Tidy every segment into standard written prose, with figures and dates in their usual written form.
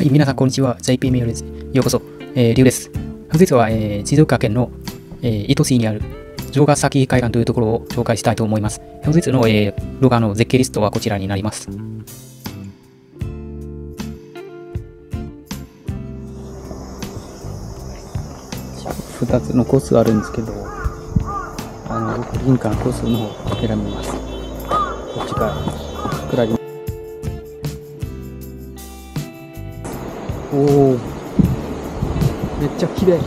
はい、皆さん、こんにちは。JP メールです。ようこそ。リュウです。本日は、静岡県の、糸市にある城ヶ崎海岸というところを紹介したいと思います。本日の、動画の絶景リストはこちらになります。2つのコースがあるんですけど、僕、リンカーコースの方を選びます。こっちから下ります。おお、めっちゃ綺麗。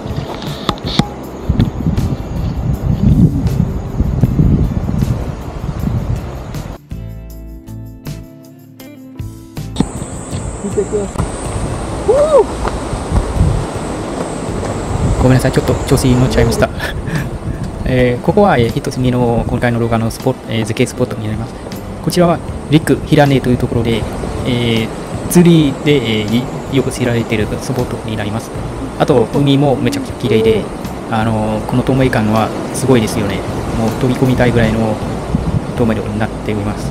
見てください。ごめんなさい、ちょっと調子に乗っちゃいました。ここは、一つ目の今回の動画の絶景スポットになります。こちらはリック平根というところで、釣りで、よく知られているスポットになります。あと、海もめちゃくちゃ綺麗で、この透明感はすごいですよね。もう飛び込みたいぐらいの透明度になっております。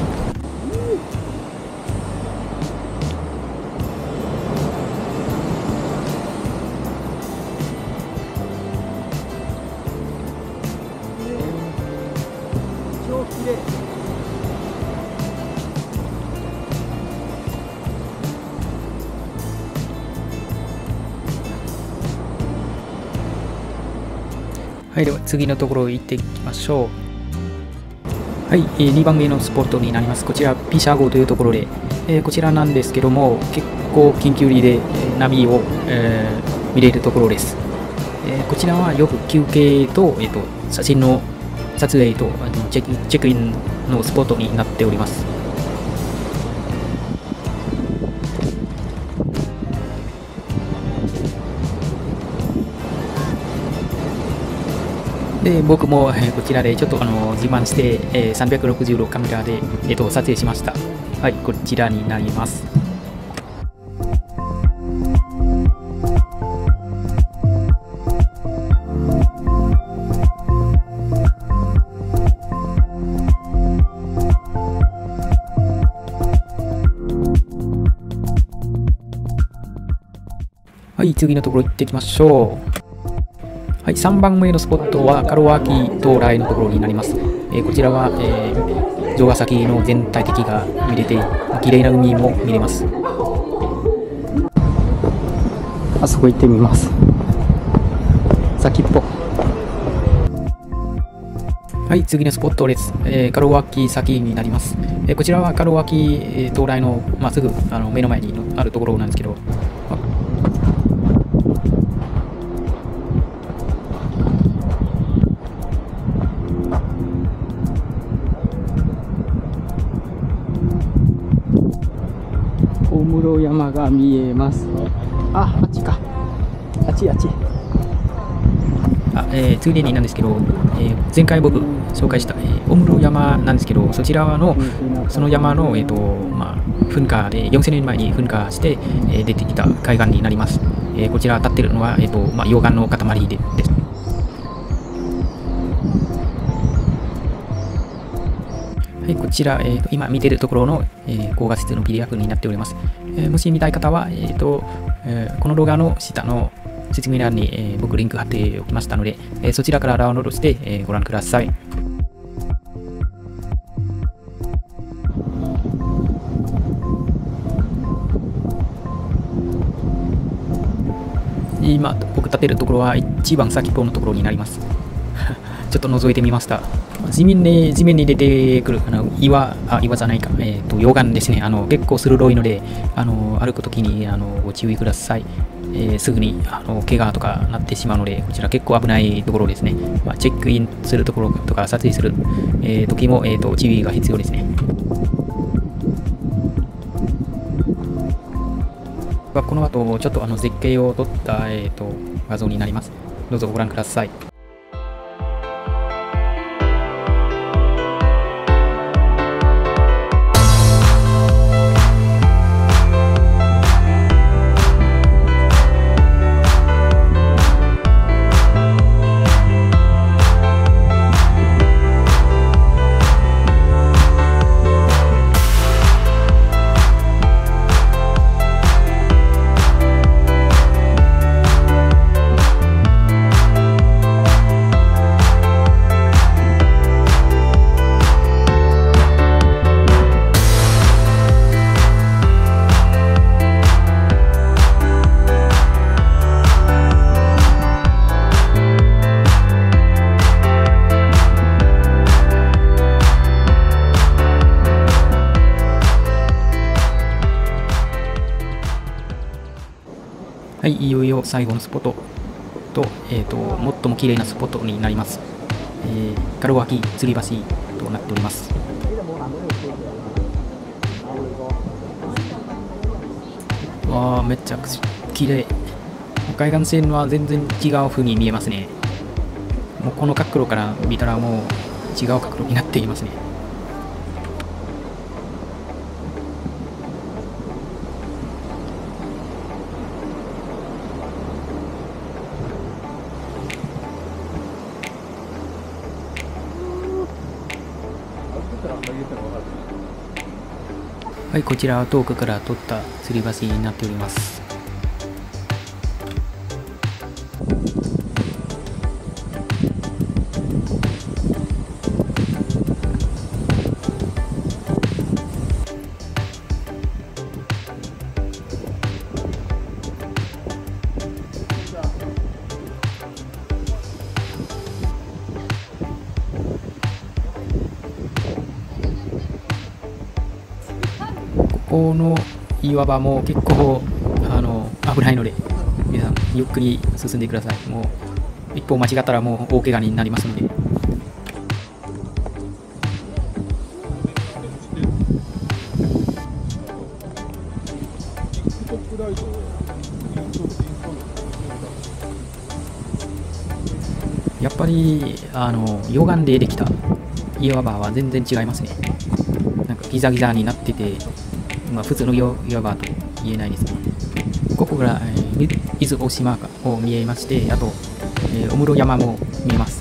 超綺麗。はい、では次のところ行っていきましょう。はい、2番目のスポットになります。こちら、ピシャ号というところで、こちらなんですけども、結構近距離で、波を、見れるところです。こちらはよく休憩と、写真の撮影とチェックインのスポットになっております。で僕も、こちらでちょっと自慢して、360度カメラで、撮影しました。はい、こちらになります。はい、次のところ行ってきましょう。はい、3番目のスポットは門脇灯台のところになります。こちらは、城ヶ崎の全体的が見れて、綺麗な海も見れます。あそこ行ってみます。先っぽ。はい、次のスポットです。門脇崎になります。こちらは門脇灯台のまっすぐ目の前にあるところなんですけど、大室山が見えます。あっちか。あっち。ついでになんですけど、前回僕紹介した、大室山なんですけど、そちらのその山の、噴火で4000年前に噴火して、出てきた海岸になります。こちら立っているのは、溶岩の塊です。はい、こちら、今見ているところの、高画質の PDF になっております。もし見たい方は、この動画の下の説明欄に、僕リンク貼っておきましたので、そちらからダウンロードして、ご覧ください。今僕立っているところは一番先っぽのところになります。ちょっと覗いてみました。地面に出てくる岩じゃないか、溶岩ですね。結構鋭いので、歩くときにご注意ください。すぐに怪我とかなってしまうので、こちら結構危ないところですね。チェックインするところとか撮影する、時も、注意が必要ですね。この後、ちょっと絶景を撮った、画像になります。どうぞご覧ください。 はい、いよいよ最後のスポットと、最も綺麗なスポットになります。ガロ脇吊り橋となっております。わあ、めっちゃ綺麗。海岸線は全然違う風に見えますね。もうこの角度から見たらもう違う角度になっていますね。はい、こちらは遠くから撮った吊り橋になっております。ここの岩場も結構危ないので、皆さんゆっくり進んでください。もう一歩間違ったらもう大怪我になりますので。やっぱり溶岩でできた岩場は全然違いますね。なんかギザギザになってて、普通の岩場と言えないですね。ここから、伊豆大島を見えまして、あと、小室山も見えます。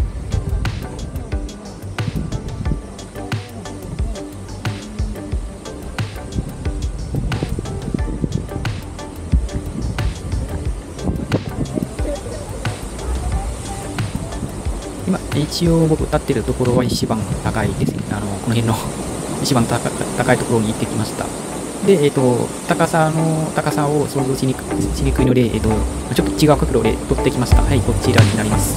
今、一応僕立ってるところは一番高いですね。この辺の一番高いところに行ってきました。で、高さを想像しにくいので、ちょっと違う角度で撮ってきました。はい、こちらになります。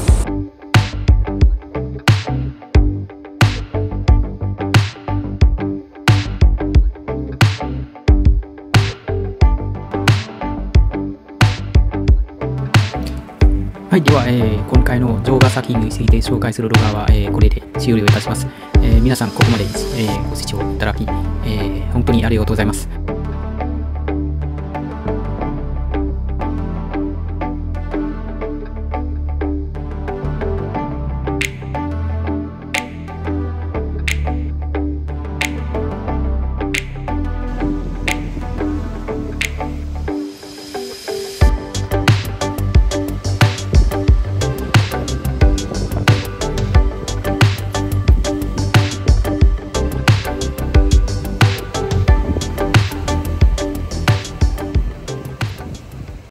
はい、では、今回の城ヶ崎について紹介する動画は、これで終了いたします。皆さん、ここまで、ご視聴いただき、本当にありがとうございます。